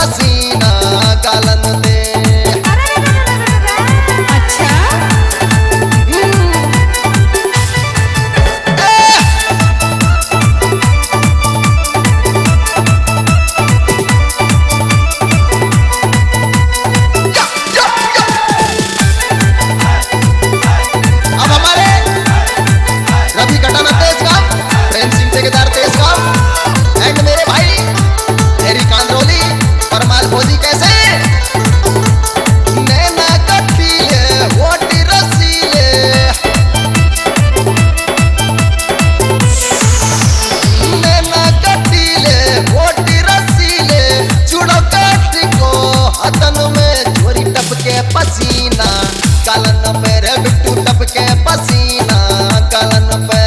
पसीना गालन दे। अच्छा अब हमारे रवि कटाना तेज काम, प्रेम सिंह ठेकेदार तेज काम एंड मेरे भाई हेरी कांद्रोली परमाल भोजी कैसे नैना कठीले होटी रसीले नैना कठीले होटी रसीले चूड़ो काटी को हथन में चोरी टपके पसीना गालन पे रे बिट्टू टपके पसीना गालन पे।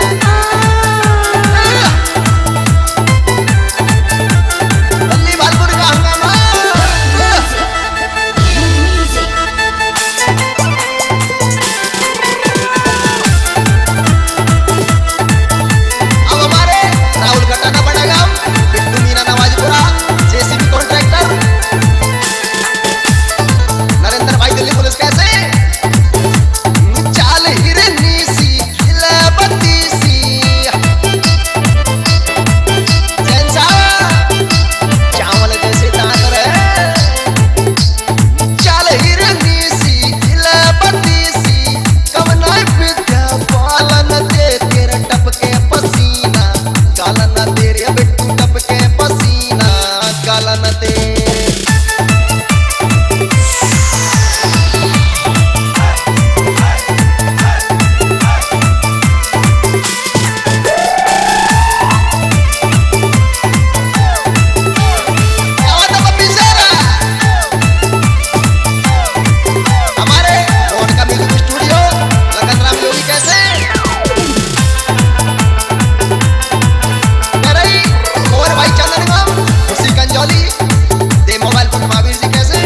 बल्ली बालपुर का हंगामा अब हमारे राहुल कटाना बड़ा गांव बिट्टू मीना नवाजपुरा जेसीबी कॉन्ट्रैक्टर नरेंद्र भाई दिल्ली पुलिस कैसे चाल हिरनी सी खिला बत्ती सी जैसा चावल जैसे दांत रहे चाल हिरनी सी खिला बत्ती सी कवना विद्या पालन दे तेरे टपके पसीना गालन दे रे बिट्टू टपके पसीना गालन दे। हमारे फोन का म्यूजिक स्टूडियो लगन राम योगी कैसे रही और भाई चंदन गम खुशी कंजौली दे मोबाइल पर महावीर जी कैसे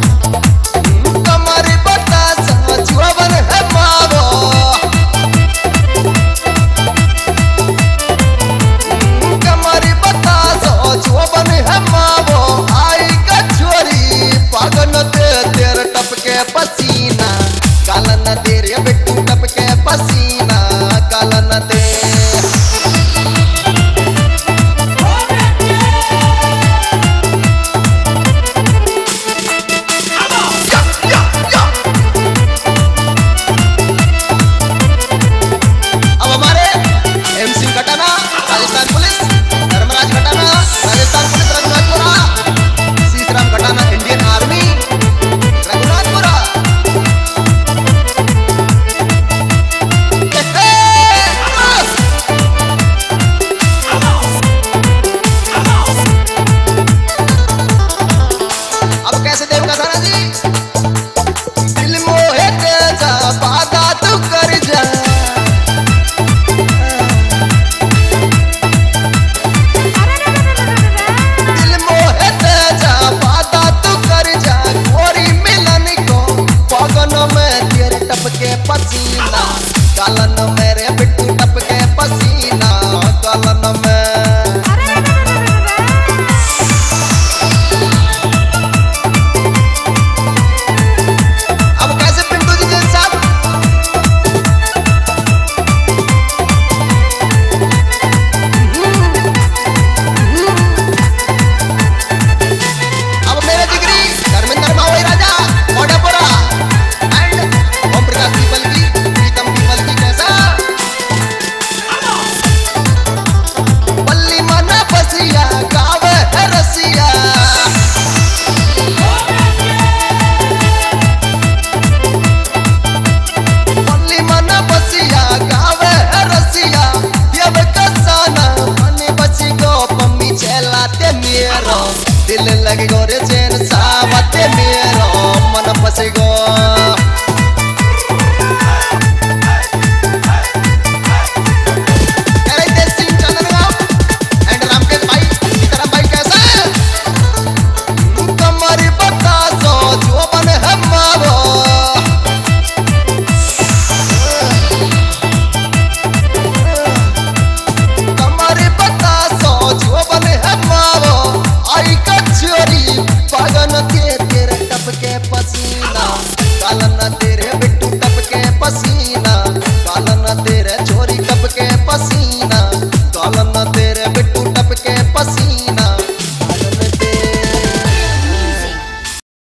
कमर बता सचुवन है मावो कमर बता सचुवन है मावो आई का छोरी पागन दे तेरे टपके पसीना गालन दे रे बिट्टू टपके पसीना गालन दे। अब हमारे एम सिंह कटाना राजस्थान पुलिस धर्मराज कटाना राजस्थान पुलिस रघुनाथपुरा सीतराम कटाना इंडियन आर्मी रघुनाथपुरा। अब कैसे देवगा सारा जी दिल मोहे तेजा वादा तू कर जा दिल मोहे तेजा वादा तू कर जा गोरी मिलन को पगन में तेरे टपके पसीना गालन मेरे